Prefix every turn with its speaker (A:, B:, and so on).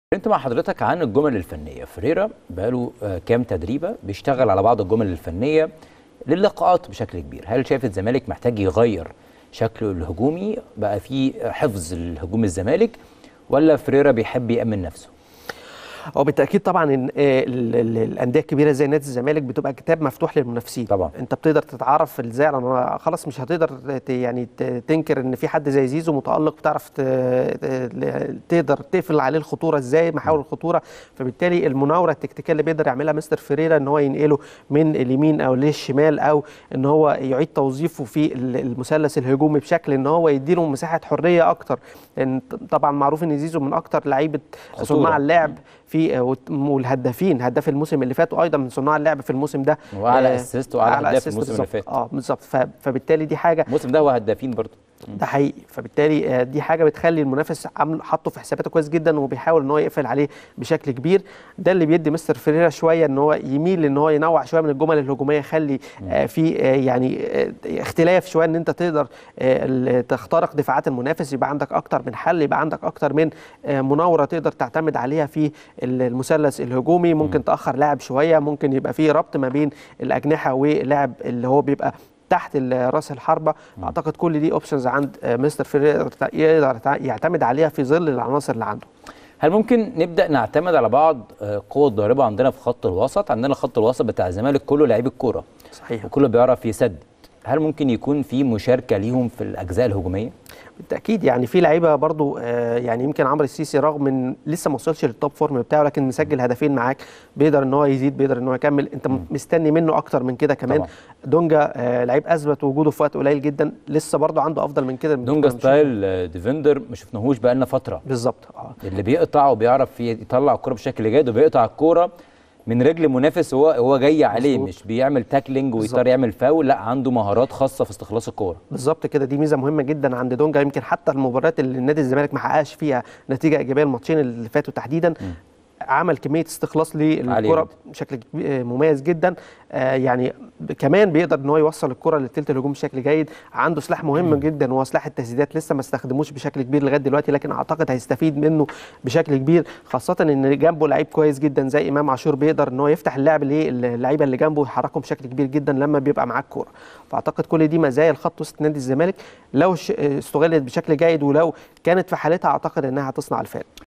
A: انت مع حضرتك عن الجمل الفنيه. فريرا بقاله كام تدريبه بيشتغل على بعض الجمل الفنيه للقاءات بشكل كبير. هل شايف الزمالك محتاج يغير شكله الهجومي بقى فيه حفظ الهجوم الزمالك، ولا فريرا بيحب يأمن نفسه؟
B: هو بالتاكيد طبعا ان الانديه الكبيره زي نادي الزمالك بتبقى كتاب مفتوح للمنافسين.
A: طبعا
B: انت بتقدر تتعرف ازاي على خلاص، مش هتقدر تنكر ان في حد زي زيزو متالق، بتعرف تقدر تقفل عليه الخطوره ازاي، محاور الخطوره. فبالتالي المناوره التكتيكيه اللي بيقدر يعملها مستر فريرا ان هو ينقله من اليمين او للشمال، او ان هو يعيد توظيفه في المثلث الهجومي بشكل ان هو يديله مساحه حريه اكتر. لان طبعا معروف ان زيزو من اكتر لعيبه صناع اللعب في والهدافين، هداف الموسم اللي فات، وايضا من صناع اللعب في الموسم ده،
A: واعلى اسيست واعلى هداف الموسم اللي فات.
B: بالظبط. فبالتالي دي حاجه،
A: الموسم ده هو هدافين برضه،
B: ده حقيقي. فبالتالي دي حاجه بتخلي المنافس حاطه في حساباته كويس جدا، وبيحاول ان هو يقفل عليه بشكل كبير. ده اللي بيدي مستر فريرا شويه ان هو يميل ان هو ينوع شويه من الجمل الهجوميه، يخلي في يعني اختلاف شويه، ان انت تقدر تخترق دفاعات المنافس، يبقى عندك اكتر من حل، يبقى عندك اكتر من مناوره تقدر تعتمد عليها في المثلث الهجومي. ممكن تاخر لاعب شويه، ممكن يبقى في ربط ما بين الاجنحه واللاعب اللي هو بيبقى تحت راس الحربه. اعتقد كل دي اوبشنز عند مستر فريرا يقدر يعتمد عليها في ظل العناصر اللي عنده.
A: هل ممكن نبدا نعتمد على بعض قوه ضاربه عندنا في خط الوسط؟ عندنا خط الوسط بتاع الزمالك كله لعيب الكوره،
B: صحيح،
A: وكله بيعرف يسدد. هل ممكن يكون في مشاركه ليهم في الاجزاء الهجوميه؟
B: بالتاكيد. يعني في لعيبه برضو، يعني يمكن عمرو السيسي رغم ان لسه ما وصلش للتوب فورم بتاعه، لكن مسجل هدفين معاك، بيقدر ان هو يزيد، بيقدر ان هو يكمل. انت مستني منه اكتر من كده كمان. طبعا. دونجا لعيب اثبت وجوده في وقت قليل جدا، لسه برضو عنده افضل من كده.
A: دونجا ستايل ديفندر ما شفناهوش بقالنا فتره.
B: بالظبط.
A: اللي بيقطع وبيعرف يطلع الكوره بشكل جيد، وبيقطع الكوره من رجل منافس هو جاي عليه. مش بيعمل تاكلينج ويضطر يعمل فاول، لا، عنده مهارات خاصه في استخلاص الكوره.
B: بالظبط كده، دي ميزه مهمه جدا عند دونجا. يمكن حتى المباريات اللي النادي الزمالك ما حققش فيها نتيجه ايجابيه، الماتشين اللي فاتوا تحديدا، عمل كميه استخلاص للكره بشكل مميز جدا. يعني كمان بيقدر ان هو يوصل الكره للثلث الهجوم بشكل جيد. عنده سلاح مهم جدا، وهو سلاح التسديدات. لسه ما استخدموش بشكل كبير لغايه دلوقتي، لكن اعتقد هيستفيد منه بشكل كبير، خاصه ان جنبه لعيب كويس جدا زي امام عاشور، بيقدر ان هو يفتح اللعب للعيبه اللي جنبه ويحركهم بشكل كبير جدا لما بيبقى معاه الكوره. فاعتقد كل دي مزايا الخط وسط نادي الزمالك، لو استغلت بشكل جيد ولو كانت في حالتها اعتقد انها هتصنع الفارق.